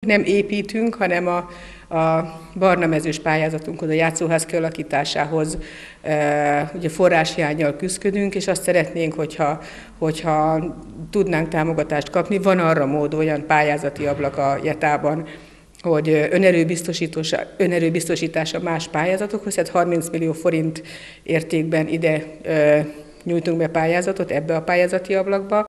nem építünk, hanem a barnamezős pályázatunkhoz, a játszóház kialakításához ugye forráshiánnyal küzdködünk, és azt szeretnénk, hogyha tudnánk támogatást kapni. Van arra mód, olyan pályázati ablak a JETA-ban, hogy önerőbiztosítása más pályázatokhoz, tehát 30 millió forint értékben ide nyújtunk be pályázatot ebbe a pályázati ablakba.